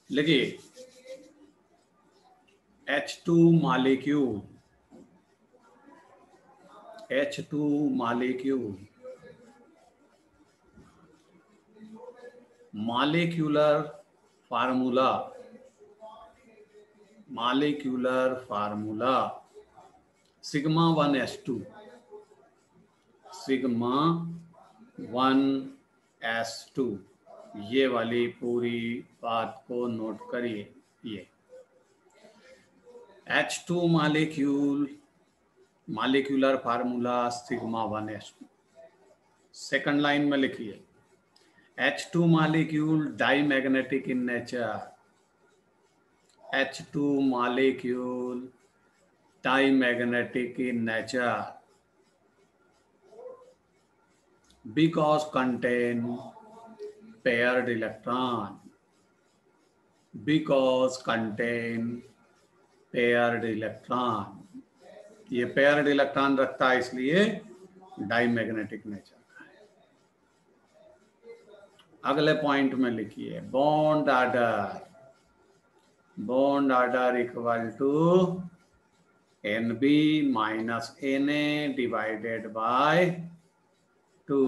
लिखिए H2 molecule, H2 molecule, molecular formula, molecular formula sigma 1s2, sigma 1s2। ये वाली पूरी बात को नोट करिए। ये H2 molecule, molecular formula sigma 1s2। Second line में लिखिए H2 molecule diamagnetic in nature, H2 molecule dimagnetic in nature because contain paired electron, because contain paired electron। ये paired electron रखता है इसलिए डाईमैग्नेटिक नेचर का है। अगले पॉइंट में लिखिए bond order, bond order equal to NB minus Na divided by 2।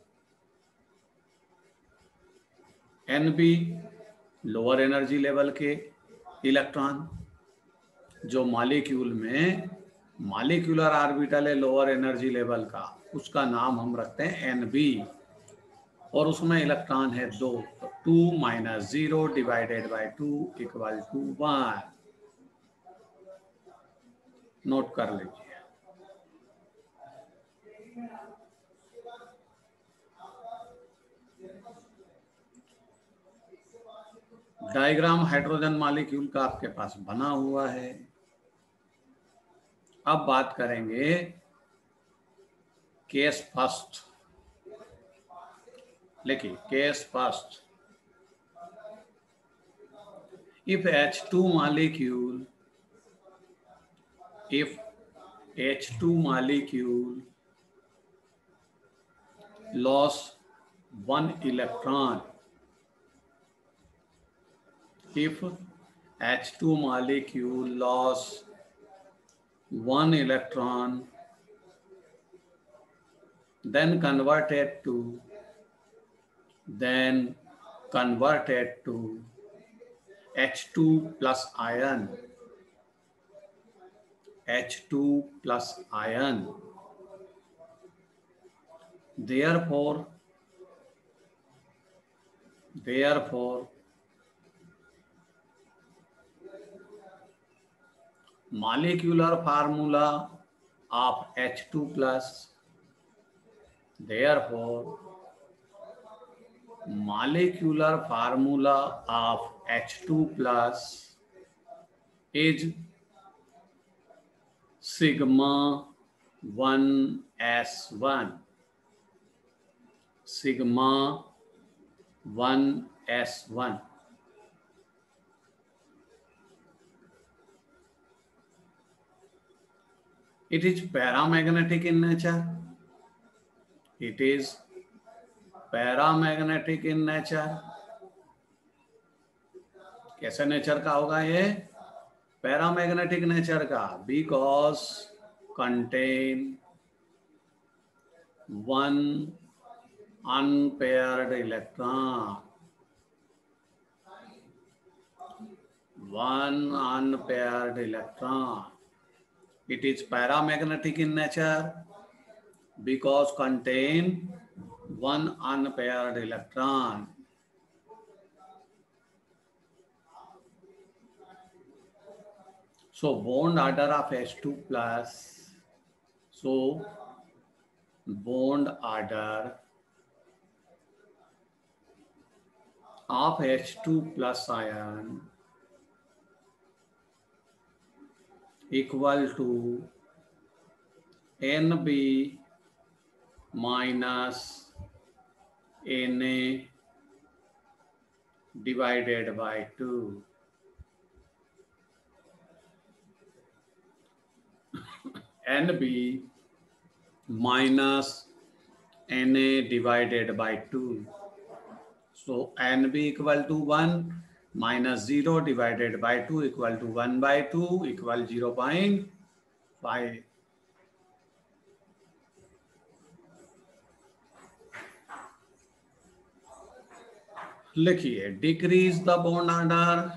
NB lower energy level के इलेक्ट्रॉन, जो मॉलिक्यूल में मॉलिक्यूलर ऑर्बिटल है लोअर एनर्जी लेवल का, उसका नाम हम रखते हैं NB, और उसमें इलेक्ट्रॉन है 2, तो 2 minus 0 divided by 2 equal to 1। Note कर लीजिए। डायग्राम हाइड्रोजन मॉलिक्यूल का आपके पास बना हुआ है। अब बात करेंगे केस फर्स्ट। लिखिए case first, if H2 molecule, if H2 molecule lost 1 electron, if H2 molecule lost 1 electron, then converted to H2 plus ion, H2 plus ion. Therefore, molecular formula of H2 plus, therefore molecular formula of H2 plus is sigma 1s1, sigma 1s1। It is paramagnetic in nature, it is paramagnetic in nature. कैसे nature का होगा ये? Paramagnetic nature का, because contain 1 unpaired electron, 1 unpaired electron. It is paramagnetic in nature because contain 1 unpaired electron। So bond order of H2 plus, so bond order of H2 plus ion equal to NB minus Na divided by 2। NB minus Na divided by 2। So NB equal to 1, -0 divided by 2 equal to 1/2 equal 0.5. लिखिए decrease the bond order,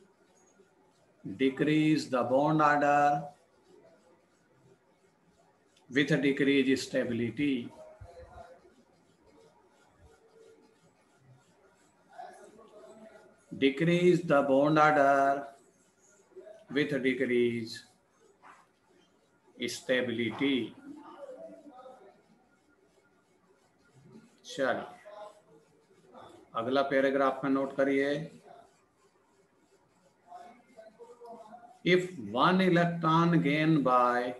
decrease the bond order with a decreased stability. Decrease the bond order with a decreased stability. चलिए अगला paragraph में note करिए। If one electron gained by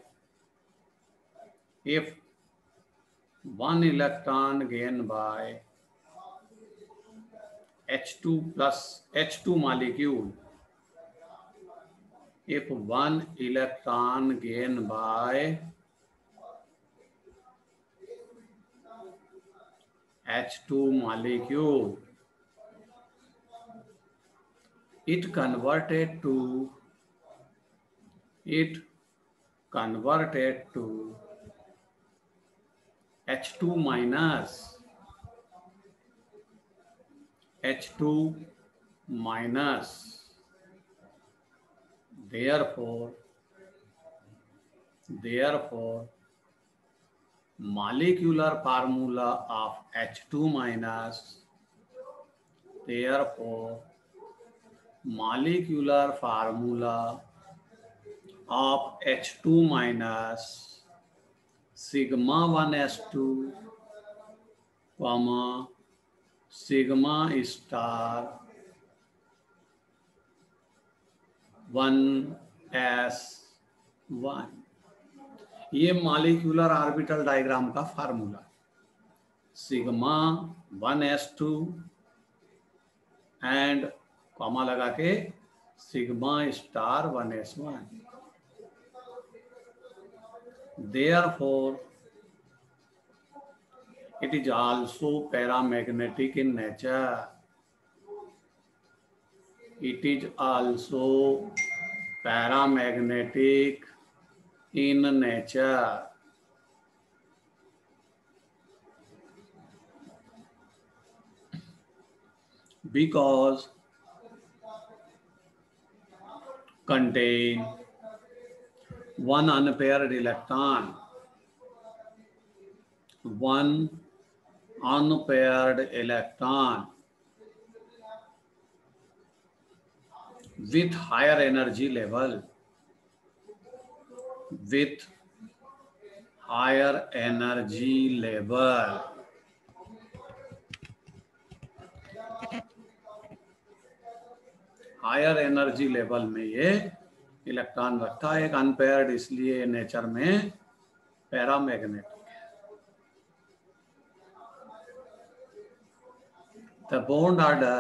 H2 plus H2 molecule, if one electron gained by H2 molecule, it converted to H2 minus. Therefore molecular formula of H2 minus, therefore molecular formula of H2 minus sigma 1s2 comma sigma star 1s1, ये molecular orbital diagram का formula. Sigma 1s2 and comma लगा के sigma star 1s1। Therefore, it is also paramagnetic in nature. It is also paramagnetic in nature. Because contain one unpaired electron, with higher energy level, higher energy level में ये electron रखता है। एक unpaired इसलिए nature में paramagnetic है। The bond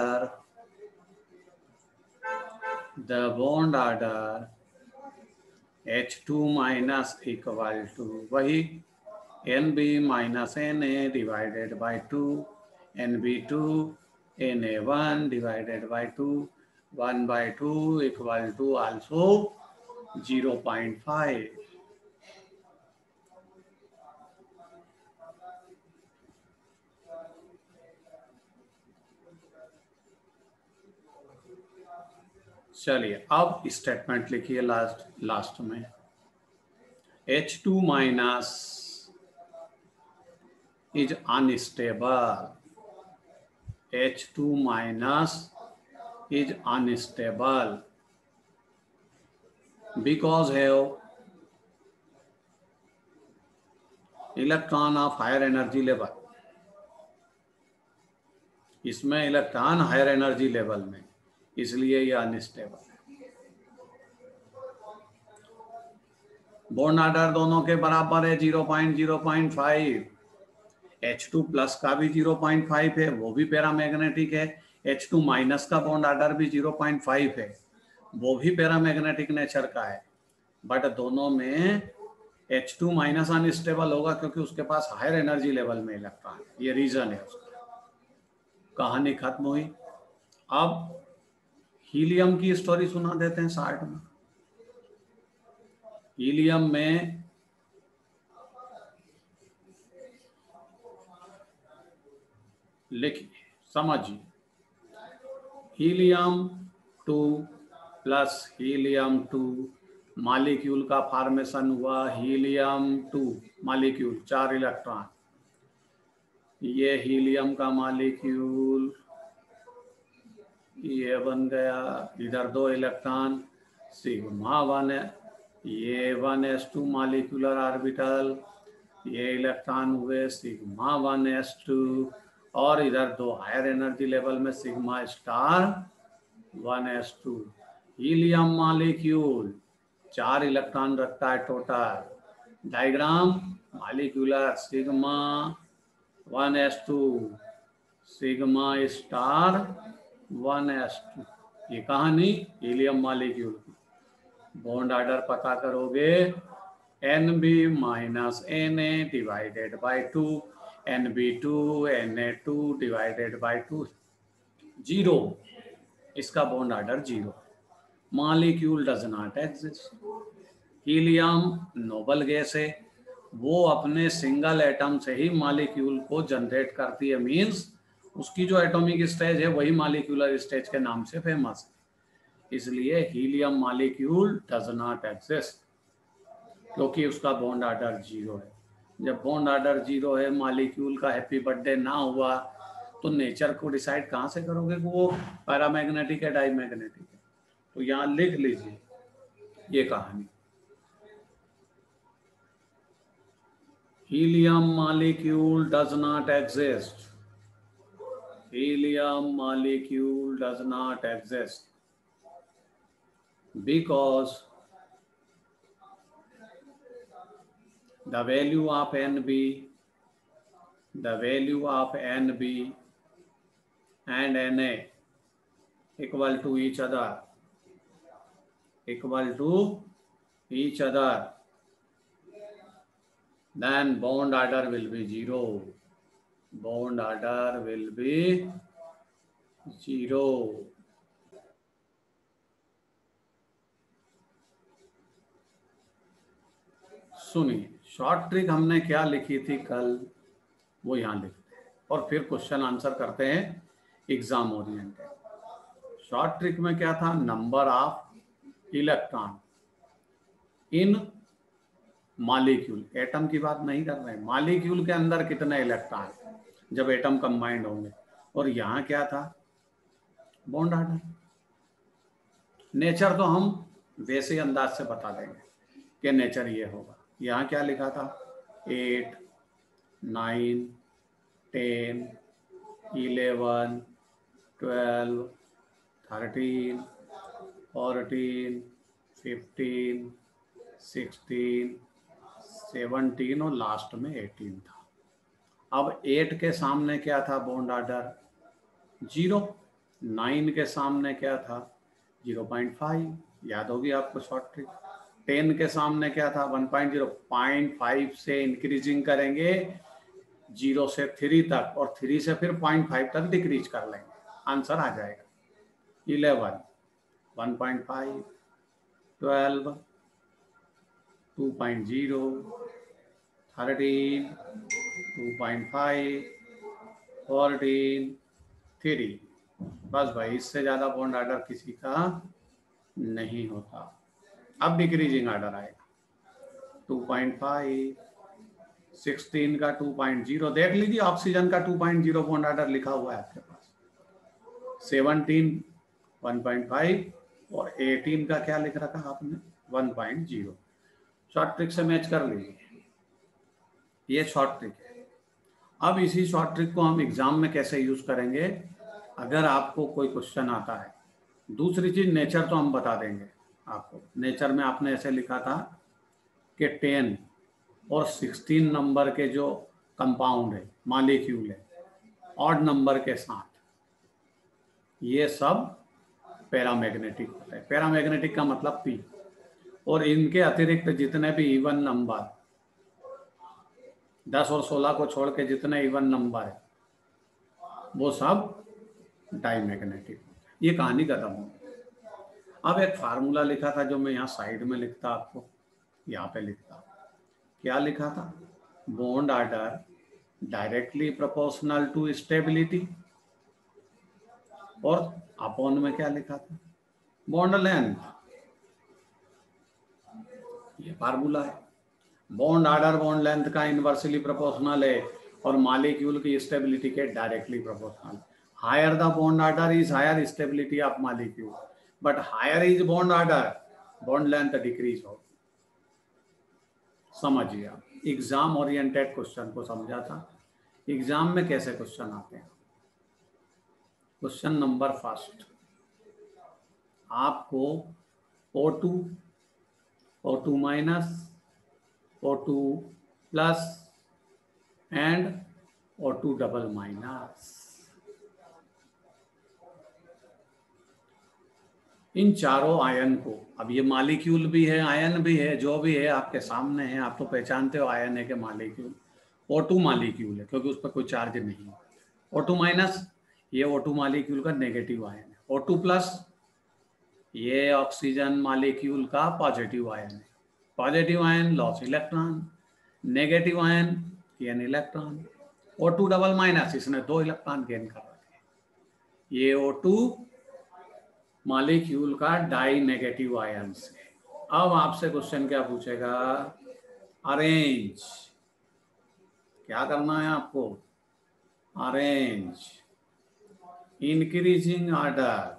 order H2 minus equal to वही NB minus Na divided by 2, NB2 Na1 divided by 2, 1/2 equal to also 0.5. चलिए अब स्टेटमेंट लिखिए लास्ट में। H2 minus is unstable. H2 minus is unstable because have electron of higher energy level. इसमें electron higher energy level में, इसलिए ये unstable है। Bond order दोनों के बराबर है 0.05। H2 प्लस का भी 0.5 है, वो भी पैरामैग्नेटिक है। H2 माइनस का बॉन्ड ऑर्डर भी 0.5 है, वो भी पैरामैग्नेटिक नेचर का है। बट दोनों में H2 माइनस अनस्टेबल होगा क्योंकि उसके पास हायर एनर्जी लेवल में इलेक्ट्रॉन है। ये रीजन है उसका। कहानी खत्म हुई। अब हीलियम की स्टोरी सुना देते हैं शार्ट में। हीलियम में लिखिए, समझिए, हीलियम 2 प्लस हीलियम 2 मॉलिक्यूल का फॉर्मेशन हुआ। हीलियम 2 मॉलिक्यूल 4 इलेक्ट्रॉन, ये हीलियम का मॉलिक्यूल ये बन गया, इधर 2 इलेक्ट्रॉन सिग्मा 1 है, ये 1s2 मॉलिक्यूलर ऑर्बिटल, ये इलेक्ट्रॉन हुए सिग्मा 1s2 और इधर 2 हायर एनर्जी लेवल में sigma star 1s2। Helium molecule 4 electron रखता है total. Diagram molecular sigma 1s2 sigma star 1s2। ये कहानी हीलियम मॉलिक्यूल की। बॉन्ड ऑर्डर पता करोगे, Nb minus Na divided by 2, Nb2 Na2 divided by 2, 0। इसका bond order 0। Molecule does not exist. Helium noble gas है, वो अपने सिंगल एटम से ही मॉलिक्यूल को जनरेट करती है, मींस उसकी जो एटॉमिक स्टेज है वही मॉलिक्यूलर स्टेज के नाम से फेमस है। इसलिए helium molecule does not exist, क्योंकि उसका बॉन्ड ऑर्डर 0 है। जब बॉन्ड ऑर्डर 0 है, मॉलिक्यूल का हैप्पी बर्थडे ना हुआ, तो नेचर को डिसाइड कहाँ से करोगे कि वो पैरामैग्नेटिक है डाईमैग्नेटिक है। तो यहाँ लिख लीजिए ये कहानी। Helium molecule does not exist. Helium molecule does not exist because the value of Nb and Na equal to each other, then bond order will be 0. Bond order will be 0. सुनिए, short trick हमने क्या लिखी थी कल, वो यहाँ लिखते हैं और फिर क्वेश्चन आंसर करते हैं एग्जाम ओरिएंटेड। शॉर्ट ट्रिक में क्या था, number of electron in molecule, atom की बात नहीं कर रहे हैं, मॉलिक्यूल के अंदर कितने इलेक्ट्रॉन जब एटम कंबाइंड होंगे। और यहाँ क्या था, बॉन्ड ऑर्डर। नेचर तो हम वैसे अंदाज से बता देंगे कि नेचर ये होगा। यहाँ क्या लिखा था, 8, 9, 10, 11, 12, 13, 14, 15, 16, 17 और लास्ट में 18 था। अब 8 के सामने क्या था, बॉन्ड ऑर्डर 0। 9 के सामने क्या था, 0.5, याद होगी आपको शॉर्ट ट्रिक। 10 के सामने क्या था, 1.0, 0.5 से इंक्रीजिंग करेंगे 0 से 3 तक और 3 से फिर 0.5 तक डिक्रीज कर लेंगे, आंसर आ जाएगा। 11, 1.5, 12, 2.0, 13, 2.5, 14, 3। बस भाई, इससे ज़्यादा बॉन्ड ऑर्डर किसी का नहीं होता। अब डिक्रीजिंग ऑर्डर आएगा, 2.5, 16 का 2.0, देख लीजिए ऑक्सीजन का 2.0 बॉन्ड ऑर्डर लिखा हुआ है आपके पास। 17 1.5 और 18 का क्या लिख रखा आपने, 1.0। शॉर्ट ट्रिक से मैच कर लीजिए, ये शॉर्ट ट्रिक है। अब इसी शॉर्ट ट्रिक को हम एग्जाम में कैसे यूज करेंगे, अगर आपको कोई क्वेश्चन आता है। दूसरी चीज, नेचर तो हम बता देंगे आपको। नेचर में आपने ऐसे लिखा था कि 10 और 16 नंबर के जो कंपाउंड है, मॉलिक्यूल है, ऑड नंबर के साथ, ये सब पैरामैग्नेटिक होता है। पैरामैग्नेटिक का मतलब पी। और इनके अतिरिक्त जितने भी इवन नंबर, 10 और 16 को छोड़ के जितने इवन नंबर है, वो सब डाईमैग्नेटिक। ये कहानी खत्म हो। अब एक फार्मूला लिखा था जो मैं यहाँ साइड में लिखता, आपको यहाँ पे लिखता। क्या लिखा था? Bond order directly proportional to stability, और अपॉन में क्या लिखा था? Bond length. ये फार्मूला है। बॉन्ड ऑर्डर बॉन्ड लेंथ का इनवर्सली प्रोपोर्शनल है और मॉलिक्यूल की स्टेबिलिटी के directly proportional. Higher the bond order is higher stability of molecule, but higher is bond order, bond length decrease हो। समझिए आप, एग्जाम ओरिएंटेड क्वेश्चन को समझा था। एग्जाम में कैसे क्वेश्चन आते हैं? क्वेश्चन नंबर फर्स्ट, आपको O2, O2 minus, O2 plus and O2 double minus, इन चारों आयन को, अब ये मॉलिक्यूल भी है, आयन भी है, जो भी है आपके सामने है, आप तो पहचानते हो आयन है कि मॉलिक्यूल। O2 मॉलिक्यूल है क्योंकि उस पर कोई चार्ज नहीं है। O2 माइनस, ये O2 मॉलिक्यूल का नेगेटिव आयन है। O2 प्लस, ये ऑक्सीजन मॉलिक्यूल का पॉजिटिव आयन है। Positive ion loss electron, negative ion gain electron. O2 double minus, इसने 2 इलेक्ट्रॉन गेन कर रखे। ये O2 मॉलिक्यूल का डाई नेगेटिव आयन है। अब आपसे क्वेश्चन क्या पूछेगा? अरेंज, क्या करना है आपको? अरेंज इंक्रीजिंग ऑर्डर,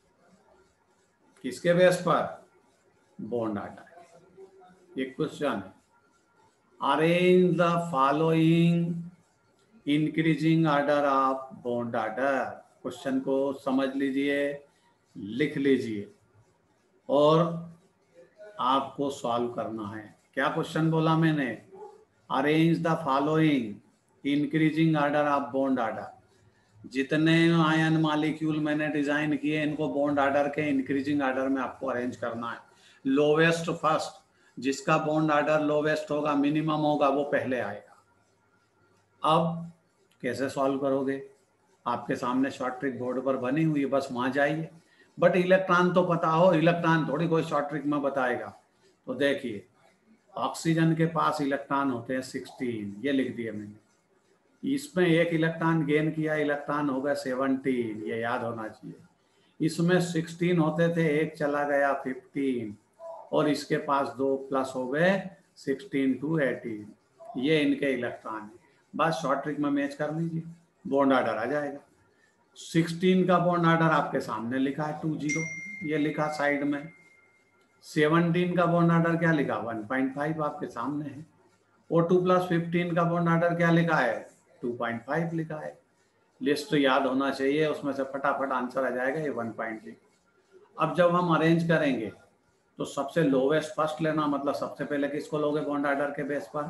किसके बेस पर? Bond order. एक क्वेश्चन है, arrange the following increasing order of bond order. Question को समझ लीजिए, लिख लीजिए और आपको सॉल्व करना है। क्या क्वेश्चन बोला मैंने? Arrange the following increasing order of bond order. जितने आयन मॉलिक्यूल मैंने डिजाइन किए, इनको बॉन्ड ऑर्डर के इंक्रीजिंग ऑर्डर में आपको अरेंज करना है। लोवेस्ट फर्स्ट, जिसका बॉन्ड ऑर्डर लोवेस्ट होगा, मिनिमम होगा, वो पहले आएगा। अब कैसे सॉल्व करोगे? आपके सामने शॉर्ट ट्रिक बोर्ड पर बनी हुई है, बस वहां जाइए। बट इलेक्ट्रॉन तो पता हो, इलेक्ट्रॉन थोड़ी कोई शॉर्ट ट्रिक में बताएगा। तो देखिए, ऑक्सीजन के पास इलेक्ट्रॉन होते हैं 16, ये लिख दिए मैंने। इसमें एक इलेक्ट्रॉन गेन किया, इलेक्ट्रॉन हो गया 17, ये याद होना चाहिए। इसमें 16 होते थे, एक चला गया 15, और इसके पास 2 प्लस हो गए 16 to 18, ये इनके इलेक्ट्रॉन है। बस शॉर्ट ट्रिक में मैच कर लीजिए, बॉन्ड ऑर्डर आ जाएगा। 16 का बॉन्ड ऑर्डर आपके सामने लिखा है 20, ये लिखा साइड में। 17 का बॉन्ड ऑर्डर क्या लिखा? 1.5 आपके सामने है। O2 प्लस 15 का बॉन्ड ऑर्डर क्या लिखा है? 2.5 लिखा है। लिस्ट तो याद होना चाहिए, उसमें से फटाफट आंसर आ जाएगा, ये 1.3। अब जब हम अरेंज करेंगे तो सबसे लोवेस्ट फर्स्ट लेना, मतलब सबसे पहले किसको लोगे बॉन्ड ऑर्डर के बेस पर?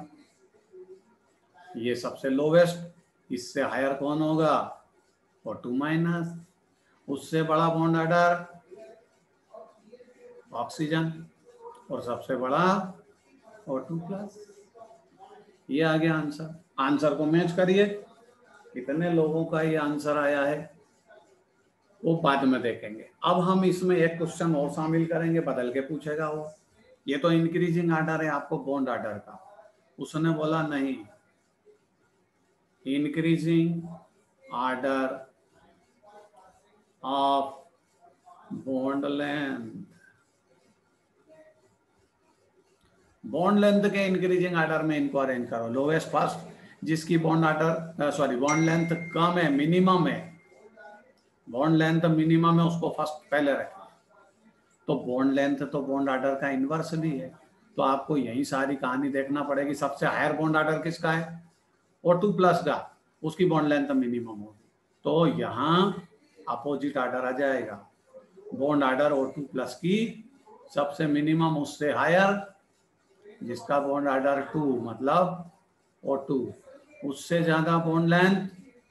ये सबसे लोवेस्ट। इससे हायर कौन होगा? O2 minus. उससे बड़ा बॉन्ड ऑर्डर ऑक्सीजन, और सबसे बड़ा O2 प्लस। ये आ गया आंसर। आंसर को मैच करिए, कितने लोगों का ये आंसर आया है वो बाद में देखेंगे। अब हम इसमें एक क्वेश्चन और शामिल करेंगे, बदल के पूछेगा वो। ये तो इंक्रीजिंग ऑर्डर है आपको बॉन्ड ऑर्डर का, उसने बोला नहीं, increasing order of bond length. Bond length के इंक्रीजिंग ऑर्डर में इनको अरेंज करो। लोवेस्ट फर्स्ट, जिसकी बॉन्ड ऑर्डर बॉन्ड लेंथ कम है, मिनिमम है, बॉन्ड लेंथ मिनिमम है, उसको फर्स्ट पहले रखें। तो बॉन्ड लेंथ तो बॉन्ड ऑर्डर का इनवर्स भी है, तो आपको यही सारी कहानी देखना पड़ेगी। सबसे हायर बॉन्ड ऑर्डर किसका है? O2 प्लस का, उसकी बॉन्ड लेंथ मिनिमम होगी। तो यहाँ अपोजिट ऑर्डर आ जाएगा। बॉन्ड ऑर्डर O2 प्लस की सबसे मिनिमम, उससे हायर जिसका बॉन्ड ऑर्डर 2 मतलब O2, उससे ज्यादा बॉन्ड लेंथ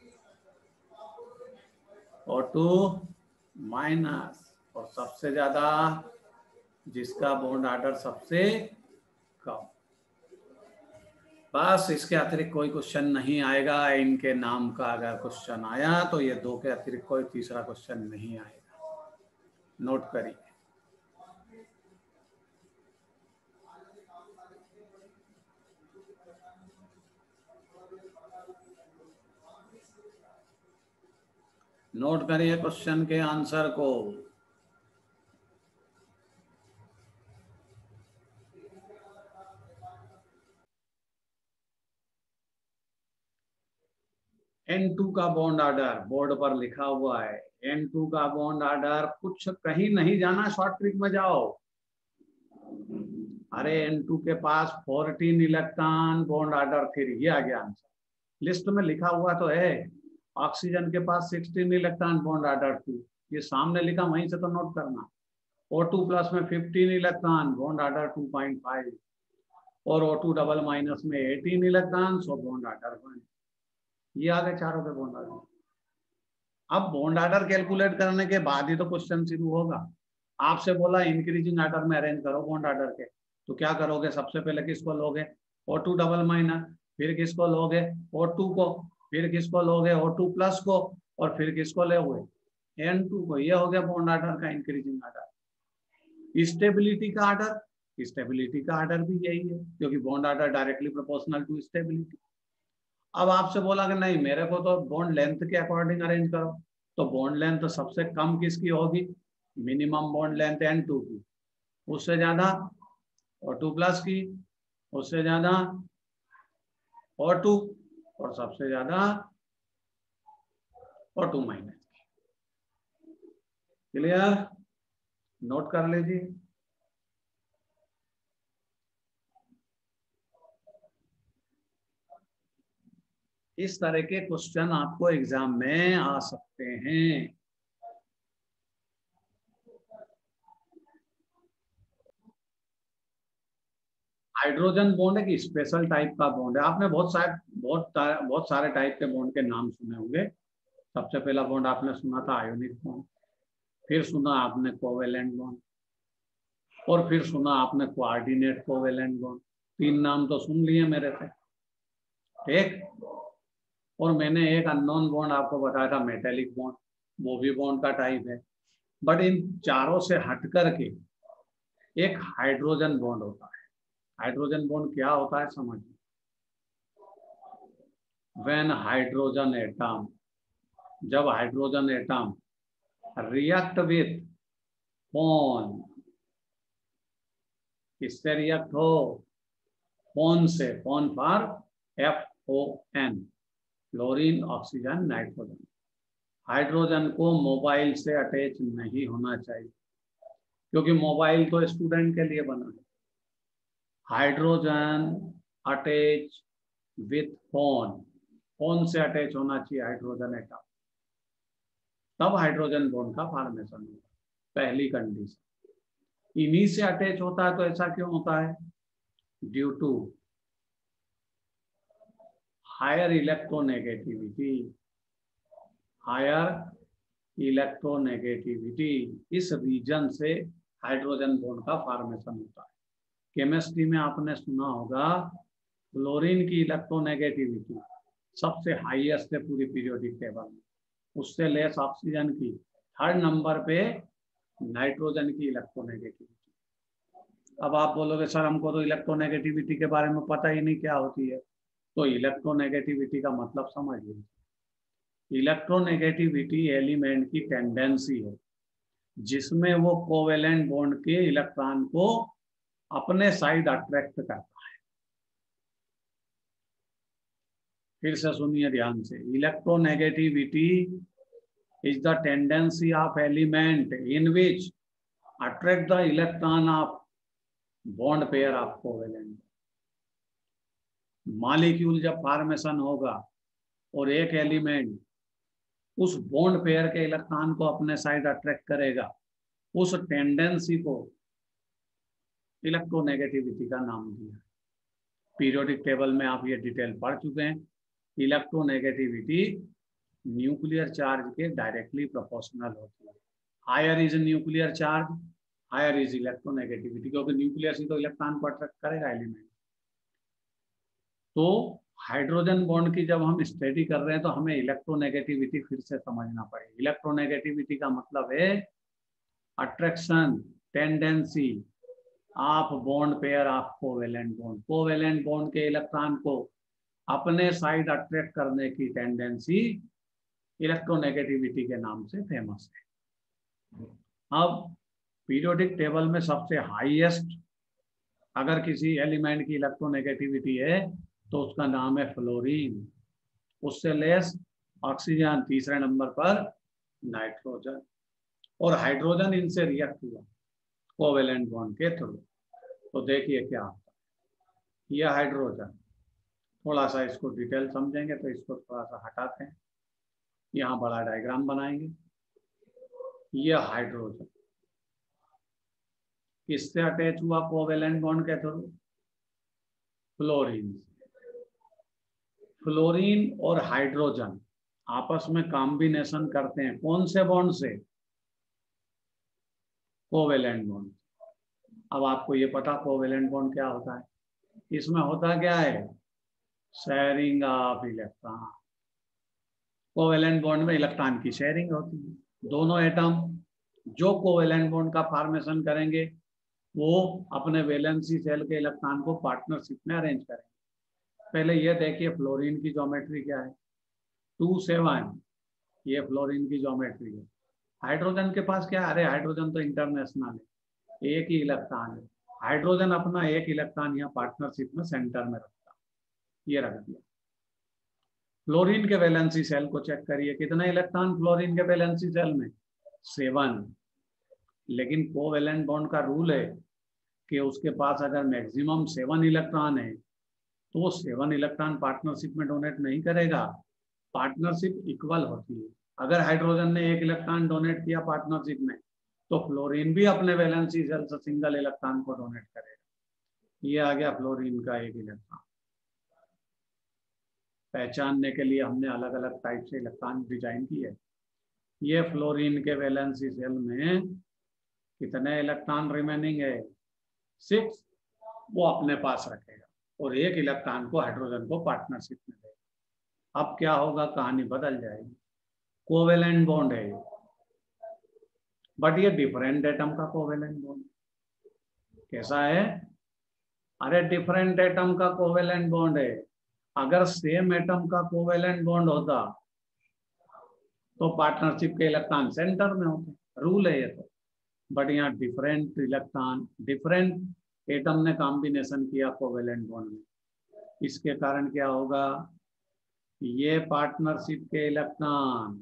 O2 माइनस, और सबसे ज्यादा जिसका बॉन्ड ऑर्डर सबसे कम। बस इसके अतिरिक्त कोई क्वेश्चन नहीं आएगा। इनके नाम का अगर क्वेश्चन आया तो ये 2 के अतिरिक्त कोई तीसरा क्वेश्चन नहीं आएगा। नोट करिए। नोट करिए क्वेश्चन के आंसर को। N2 का बॉन्ड ऑर्डर बोर्ड पर लिखा हुआ है। N2 का बॉन्ड ऑर्डर, कुछ कहीं नहीं जाना, शॉर्ट ट्रिक में जाओ। अरे N2 के पास 14 इलेक्ट्रॉन, बॉन्ड ऑर्डर 3, ये आ गया आंसर। लिस्ट में लिखा हुआ तो है। ऑक्सीजन के पास 16 इलेक्ट्रॉन, बॉन्ड ऑर्डर 2, ये सामने लिखा, वहीं से तो नोट करना। O2 प्लस में 15 इलेक्ट्रॉन, बॉन्ड ऑर्डर 2.5, और O2 डबल माइनस में 18 इलेक्ट्रॉन, सो बॉन्ड ऑर्डर 1। ये आ गए चारों के बॉन्ड ऑर्डर। अब बॉन्ड ऑर्डर कैलकुलेट करने के बाद ही तो क्वेश्चन शुरू होगा। आपसे बोला इंक्रीजिंग ऑर्डर में अरेंज करो बॉन्ड ऑर्डर के, तो क्या करोगे? सबसे पहले किसको लोगे? O2 डबल माइनस, फिर किसको लोगे? O2 को, फिर किसको लोगे? O2 प्लस को, और फिर किसको लोगे? N2 को। ये हो गया बॉन्ड ऑर्डर का इंक्रीजिंग ऑर्डर। स्टेबिलिटी का ऑर्डर, स्टेबिलिटी का ऑर्डर भी यही है, क्योंकि bond order directly proportional to stability. अब आपसे बोला कि नहीं, मेरे को तो बॉन्ड लेंथ के अकॉर्डिंग अरेंज करो, तो बॉन्ड लेंथ तो सबसे कम किसकी होगी? मिनिमम बॉन्ड लेंथ N2 की, उससे ज्यादा O2 प्लस की, उससे ज्यादा O2, और सबसे ज्यादा O2 माइनस की। क्लियर? नोट कर लीजिए। इस तरह के क्वेश्चन आपको एग्जाम में आ सकते हैं। हाइड्रोजन बॉन्ड एक स्पेशल टाइप का बॉन्ड है। आपने बहुत सारे टाइप के बॉन्ड के नाम सुने होंगे। सबसे पहला बॉन्ड आपने सुना था आयोनिक बॉन्ड, फिर सुना आपने कोवेलेंट बॉन्ड, और फिर सुना आपने कोऑर्डिनेट कोवेलेंट बॉन्ड। 3 नाम तो सुन लिए मेरे से, ठीक। और मैंने एक अननोन बॉन्ड आपको बताया था, मेटेलिक बॉन्ड, वो भी बॉन्ड का टाइप है। बट इन चारों से हट करके एक हाइड्रोजन बॉन्ड होता है। हाइड्रोजन बॉन्ड क्या होता है समझिए। व्हेन हाइड्रोजन एटम, जब हाइड्रोजन एटम रिएक्ट विथ कौन, किससे रिएक्ट हो? कौन से, कौन for FON, fluorine oxygen nitrogen. Hydrogen को मोबाइल से अटैच नहीं होना चाहिए, क्योंकि मोबाइल तो स्टूडेंट के लिए बना है। Hydrogen attach with FON, FON से अटैच होना चाहिए हाइड्रोजन एटम, तब हाइड्रोजन बॉन्ड का फॉर्मेशन होगा। पहली कंडीशन। इन्हीं से अटैच होता है, तो ऐसा क्यों होता है? Due to higher electronegativity, higher electronegativity, इस रीजन से हाइड्रोजन बॉन्ड का फॉर्मेशन होता है। केमिस्ट्री में आपने सुना होगा, क्लोरीन की इलेक्ट्रोनेगेटिविटी सबसे हाईएस्ट है पूरी पीरियोडिक टेबल में, उससे लेस ऑक्सीजन की। 3rd नंबर पे नाइट्रोजन की इलेक्ट्रोनेगेटिविटी। अब आप बोलोगे सर हमको तो इलेक्ट्रोनेगेटिविटी के बारे में पता ही नहीं क्या होती है। तो इलेक्ट्रोनेगेटिविटी का मतलब समझ लीजिए। इलेक्ट्रोनेगेटिविटी एलिमेंट की टेंडेंसी है जिसमें वो कोवेलेंट बॉन्ड के इलेक्ट्रॉन को अपने साइड अट्रैक्ट करता है। फिर से सुनिए ध्यान से। Electronegativity is the tendency of element in which attract the electron of bond pair of covalent। Molecule जब फॉर्मेशन होगा और एक एलिमेंट उस बॉन्ड पेयर के इलेक्ट्रॉन को अपने साइड अट्रैक्ट करेगा, उस टेंडेंसी को इलेक्ट्रोनेगेटिविटी का नाम दिया। पीरियोडिक टेबल में आप ये डिटेल पढ़ चुके हैं। इलेक्ट्रोनेगेटिविटी न्यूक्लियर चार्ज के डायरेक्टली प्रोपोर्शनल होती है। Higher is nuclear charge, higher is electronegativity, क्योंकि न्यूक्लियर से तो इलेक्ट्रॉन को अट्रैक्ट करेगा एलिमेंट। तो हाइड्रोजन बॉन्ड की जब हम स्टडी कर रहे हैं तो हमें इलेक्ट्रोनेगेटिविटी फिर से समझना पड़ेगा। इलेक्ट्रोनेगेटिविटी का मतलब है attraction tendency of bond pair of covalent bond. Covalent bond के इलेक्ट्रॉन को अपने साइड अट्रैक्ट करने की टेंडेंसी इलेक्ट्रोनेगेटिविटी के नाम से फेमस है। अब पीरियोडिक टेबल में सबसे हाईएस्ट अगर किसी एलिमेंट की इलेक्ट्रोनेगेटिविटी है तो उसका नाम है फ्लोरीन, उससे लेस ऑक्सीजन, तीसरे नंबर पर नाइट्रोजन, और हाइड्रोजन इनसे रिएक्ट हुआ कोवेलेंट बॉन्ड के थ्रू। तो देखिए क्या होता है, यह हाइड्रोजन, थोड़ा सा इसको डिटेल समझेंगे तो इसको थोड़ा सा हटाते हैं, यहाँ बड़ा डायग्राम बनाएंगे। यह हाइड्रोजन किससे अटैच हुआ कोवेलेंट बॉन्ड के थ्रू? फ्लोरीन। फ्लोरीन और हाइड्रोजन आपस में कॉम्बिनेशन करते हैं, कौन से बॉन्ड से? Covalent bond. अब आपको ये पता कोवेलेंट बॉन्ड क्या होता है? इसमें होता क्या है? Sharing of electron. Covalent bond में इलेक्ट्रॉन की शेयरिंग होती है। दोनों एटम जो कोवेलेंट बॉन्ड का फॉर्मेशन करेंगे वो अपने वैलेंसी सेल के इलेक्ट्रॉन को पार्टनरशिप में अरेंज करेंगे। पहले ये देखिए फ्लोरीन की ज्योमेट्री क्या है, 2 7, ये फ्लोरीन की ज्योमेट्री है। हाइड्रोजन के पास क्या है? अरे हाइड्रोजन तो इंटरनेशनल है, एक ही इलेक्ट्रॉन है। हाइड्रोजन अपना एक इलेक्ट्रॉन यहाँ पार्टनरशिप में सेंटर में रखता, ये रख दिया। फ्लोरीन के वैलेंसी सेल को चेक करिए, कितने इलेक्ट्रॉन फ्लोरीन के वैलेंसी सेल में? 7। लेकिन कोवेलेंट बॉन्ड का रूल है कि उसके पास अगर मैक्सिमम 7 इलेक्ट्रॉन है तो वो 7 इलेक्ट्रॉन पार्टनरशिप में डोनेट नहीं करेगा, पार्टनरशिप इक्वल होती है। अगर हाइड्रोजन ने 1 इलेक्ट्रॉन डोनेट किया पार्टनरशिप में तो फ्लोरीन भी अपने वैलेंसी सेल से सिंगल इलेक्ट्रॉन को डोनेट करेगा। ये आ गया फ्लोरीन का 1 इलेक्ट्रॉन। पहचानने के लिए हमने अलग अलग टाइप से इलेक्ट्रॉन डिजाइन किए। ये फ्लोरीन के वैलेंसी सेल में कितने इलेक्ट्रॉन रिमेनिंग है? 6, वो अपने पास रखेगा और 1 इलेक्ट्रॉन को हाइड्रोजन को पार्टनरशिप में देगा। अब क्या होगा? कहानी बदल जाएगी। कोवेलेंट बॉन्ड है बट ये डिफरेंट एटम का कोवेलेंट बॉन्ड। कैसा है? अरे डिफरेंट एटम का कोवेलेंट बॉन्ड है। अगर सेम एटम का कोवेलेंट बॉन्ड होता तो पार्टनरशिप के इलेक्ट्रॉन सेंटर में होते, रूल है ये तो। बट यहाँ डिफरेंट इलेक्ट्रॉन, डिफरेंट एटम ने कॉम्बिनेशन किया कोवेलेंट बॉन्ड में, इसके कारण क्या होगा? ये पार्टनरशिप के इलेक्ट्रॉन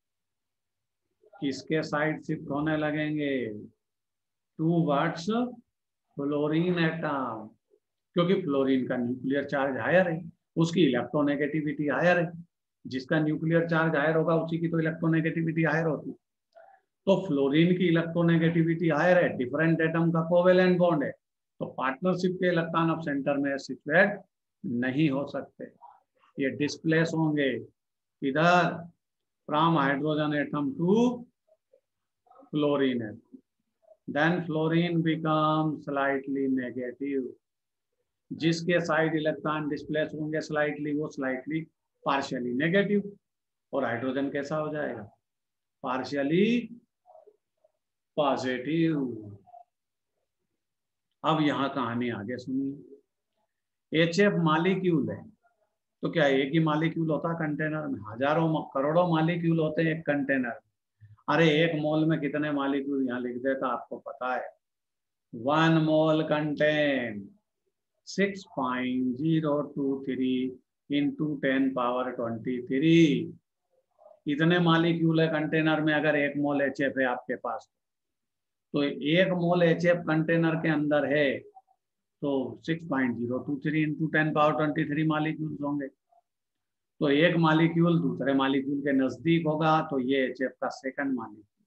किसके साइड शिफ्ट होने लगेंगे? टूवर्ड्स फ्लोरीन एटम, क्योंकि फ्लोरीन का न्यूक्लियर चार्ज हायर है, उसकी इलेक्ट्रोनेगेटिविटी हायर है। जिसका न्यूक्लियर चार्ज हायर होगा उसी की तो इलेक्ट्रोनेगेटिविटी हायर होती। तो फ्लोरीन की इलेक्ट्रोनेगेटिविटी हायर है, डिफरेंट एटम का कोवेलेंट बॉन्ड है, तो पार्टनरशिप के इलेक्ट्रॉन अब सेंटर में सिचुएट नहीं हो सकते, ये डिस्प्लेस होंगे इधर from hydrogen atom to fluorine atom. Then fluorine become slightly negative, जिसके साइड इलेक्ट्रॉन डिस्प्लेस होंगे स्लाइटली वो स्लाइटली पार्शियली नेगेटिव, और हाइड्रोजन कैसा हो जाएगा? Partially positive. अब यहाँ कहानी आगे सुनिए। HF मॉलिक्यूल है तो क्या एक ही मॉलिक्यूल होता कंटेनर में? हजारों करोड़ों मॉलिक्यूल होते हैं एक कंटेनर में। अरे 1 मोल में कितने मॉलिक्यूल यहाँ लिख देता आपको पता है? 1 मोल कंटेन 6.023 into 10⁻23। इतने मॉलिक्यूल है कंटेनर में। अगर 1 मोल HF है आपके पास तो 1 मोल HF कंटेनर के अंदर है तो 6.023 into 10⁻23 मॉलिक्यूल्स होंगे। तो एक मॉलिक्यूल दूसरे मॉलिक्यूल के नजदीक होगा तो ये HF का सेकंड मॉलिक्यूल,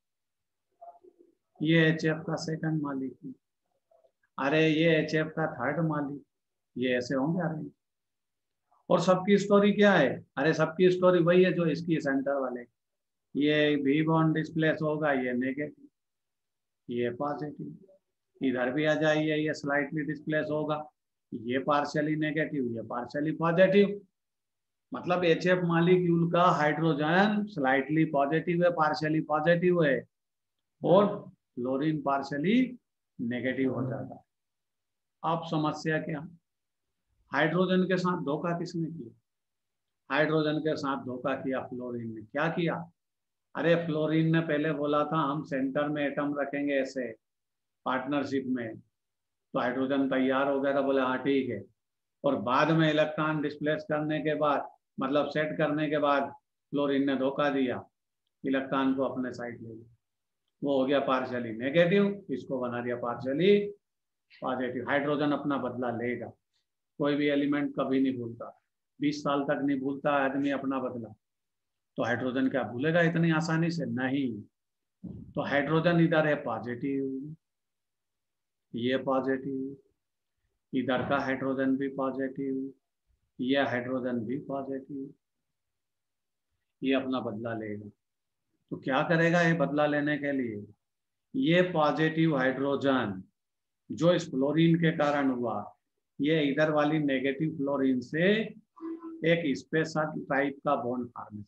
ये HF का सेकंड मॉलिक्यूल, अरे ये HF का थर्ड मॉलिक्यूल, ये ऐसे होंगे अरे। और सबकी स्टोरी क्या है? अरे सबकी स्टोरी वही है जो इसकी सेंटर वाले, ये भी बॉन्ड डिस्प्लेस होगा, ये नेगेटिव, ये पॉजिटिव, इधर भी आ जाइए, ये स्लाइटली डिस्प्लेस होगा, ये पार्शियली नेगेटिव, ये पार्शियली पॉजिटिव। मतलब HF मॉलिक्यूल का हाइड्रोजन स्लाइटली पॉजिटिव है, पार्शियली पॉजिटिव है, और फ्लोरीन पार्शियली नेगेटिव हो जाता है। अब समस्या क्या? हाइड्रोजन के साथ धोखा किसने किया? हाइड्रोजन के साथ धोखा किया फ्लोरीन ने। क्या किया? अरे फ्लोरीन ने पहले बोला था हम सेंटर में एटम रखेंगे ऐसे पार्टनरशिप में, तो हाइड्रोजन तैयार हो गया था, बोले हाँ ठीक है। और बाद में इलेक्ट्रॉन डिस्प्लेस करने के बाद, मतलब सेट करने के बाद, फ्लोरीन ने धोखा दिया, इलेक्ट्रॉन को अपने साइड ले लिया, वो हो गया पार्शियली नेगेटिव, इसको बना दिया पार्शियली पॉजिटिव। हाइड्रोजन अपना बदला लेगा, कोई भी एलिमेंट कभी नहीं भूलता, 20 साल तक नहीं भूलता आदमी अपना बदला। तो हाइड्रोजन क्या भूलेगा इतनी आसानी से? नहीं। तो हाइड्रोजन इधर है पॉजिटिव, ये पॉजिटिव, इधर का हाइड्रोजन भी पॉजिटिव, ये हाइड्रोजन भी पॉजिटिव, ये अपना बदला लेगा। तो क्या करेगा ये बदला लेने के लिए? ये पॉजिटिव हाइड्रोजन जो इस फ्लोरीन के कारण हुआ, ये इधर वाली नेगेटिव फ्लोरीन से एक स्पेशल टाइप का बॉन्ड फॉर्मेशन,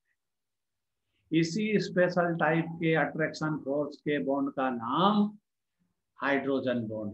इसी स्पेशल टाइप के अट्रैक्शन फोर्स के बॉन्ड का नाम हाइड्रोजन बॉन्ड है।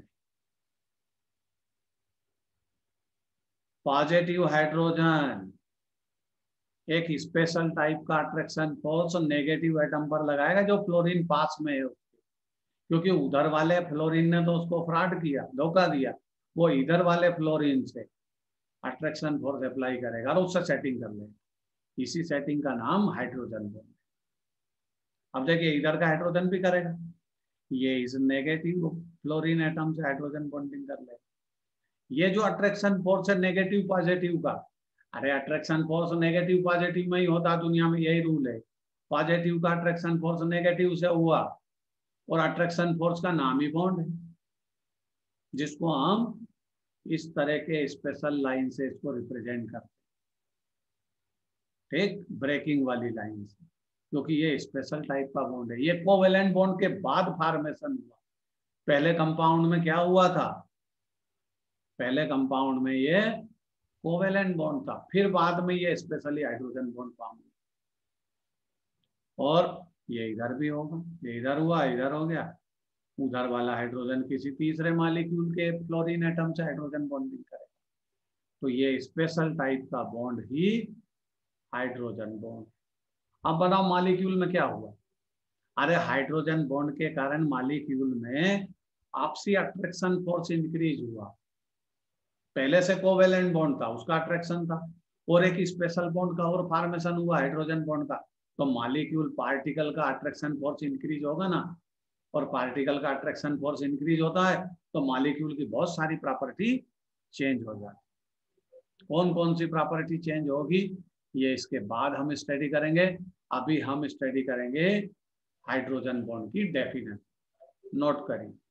पॉजिटिव हाइड्रोजन एक स्पेशल टाइप का अट्रैक्शन फोर्स नेगेटिव एटम पर लगाएगा जो फ्लोरीन पास में है, क्योंकि उधर वाले फ्लोरीन ने तो उसको फ्रॉड किया, धोखा दिया, वो इधर वाले फ्लोरीन से अट्रैक्शन फोर्स अप्लाई करेगा और उससे सेटिंग कर लेगा। इसी सेटिंग का नाम हाइड्रोजन बॉन्ड। अब देखिए इधर का हाइड्रोजन भी करेगा, ये इस नेगेटिव फ्लोरीन एटम से हाइड्रोजन बॉन्डिंग कर लेगा। ये जो अट्रैक्शन फोर्स है नेगेटिव पॉजिटिव का, अरे अट्रैक्शन फोर्स नेगेटिव पॉजिटिव में ही होता है दुनिया में, यही रूल है। पॉजिटिव का अट्रैक्शन फोर्स नेगेटिव से हुआ, और अट्रैक्शन फोर्स का नाम ही बॉन्ड है, जिसको हम इस तरह के स्पेशल लाइन से इसको रिप्रेजेंट करते हैं, ठीक, ब्रेकिंग वाली लाइन से, क्योंकि ये स्पेशल टाइप का बॉन्ड है। ये कोवेलेंट बॉन्ड के बाद फॉर्मेशन हुआ। पहले कंपाउंड में क्या हुआ था? पहले कंपाउंड में ये कोवेलेंट बॉन्ड था, फिर बाद में ये स्पेशली हाइड्रोजन बॉन्ड फॉर्म हुआ। और ये इधर भी होगा, ये इधर हुआ, इधर हो गया, उधर वाला हाइड्रोजन किसी तीसरे मॉलिक्यूल के फ्लोरीन एटम से हाइड्रोजन बॉन्डिंग करेगा। तो ये स्पेशल टाइप का बॉन्ड ही हाइड्रोजन बॉन्ड। अब बताओ मॉलिक्यूल में क्या हुआ? अरे हाइड्रोजन बॉन्ड के कारण मॉलिक्यूल में आपसी अट्रैक्शन फोर्स इंक्रीज हुआ। पहले से कोवेलेंट बॉन्ड था, उसका अट्रैक्शन था, और एक स्पेशल बॉन्ड का और फॉर्मेशन हुआ हाइड्रोजन बॉन्ड का, तो मॉलिक्यूल पार्टिकल का अट्रैक्शन फोर्स इंक्रीज होगा ना, और पार्टिकल का अट्रैक्शन फोर्स इंक्रीज होता है तो मॉलिक्यूल की बहुत सारी प्रॉपर्टी चेंज हो जाती है। कौन कौन सी प्रॉपर्टी चेंज होगी ये इसके बाद हम स्टडी करेंगे। अभी हम स्टडी करेंगे हाइड्रोजन बॉन्ड की डेफिनेशन। नोट करें।